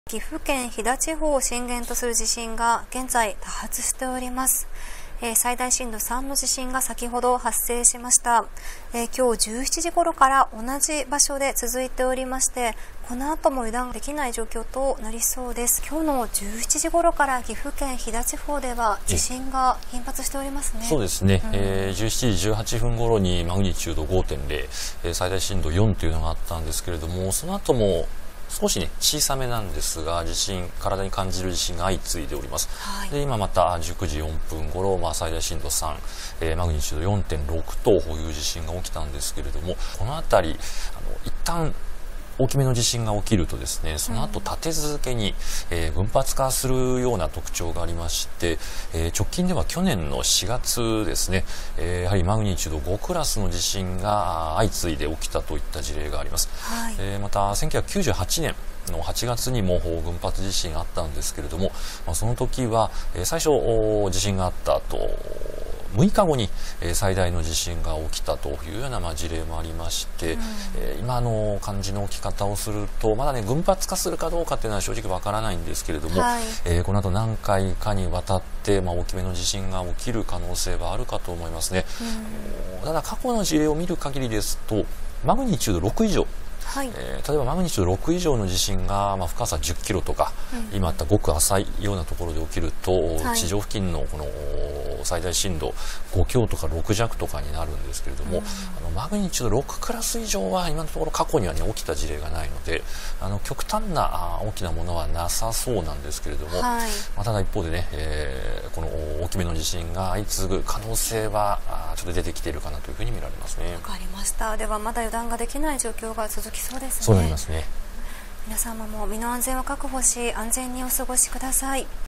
岐阜県飛騨地方を震源とする地震が現在多発しております。最大震度3の地震が先ほど発生しました。今日17時頃から同じ場所で続いておりまして、この後も油断できない状況となりそうです。今日の17時頃から岐阜県飛騨地方では地震が頻発しておりますね。 そうですね、17時18分頃にマグニチュード 5.0、最大震度4というのがあったんですけれども、その後も少しね小さめなんですが体に感じる地震が相次いでおります。はい、で今また19時4分頃、最大震度3、マグニチュード 4.6 という地震が起きたんですけれども、この辺り一旦大きめの地震が起きるとですね、その後立て続けに、群発化するような特徴がありまして、直近では去年の4月ですね、やはりマグニチュード5クラスの地震が相次いで起きたといった事例があります。はい、また1998年の8月にも群発地震あったんですけれども、その時は、最初地震があった後6日後に最大の地震が起きたというような事例もありまして、今の感じの起き方をするとまだね群発化するかどうかっていうのは正直わからないんですけれども、はい、この後何回かにわたって大きめの地震が起きる可能性はあるかと思いますね。ただ過去の事例を見る限りですとマグニチュード6以上、はい、例えばマグニチュード6以上の地震が、深さ10キロとか、今あったごく浅いようなところで起きると、地上付近のこの最大震度5強とか6弱とかになるんですけれども、マグニチュード6クラス以上は今のところ過去には、起きた事例がないので極端な大きなものはなさそうなんですけれども、はい、ただ一方でね、この大きめの地震が相次ぐ可能性はちょっと出てきているかなというふうに見られますね。 わかりました。ではまだ油断ができない状況が続きそうですね。 そうなりますね。 皆様も身の安全を確保し安全にお過ごしください。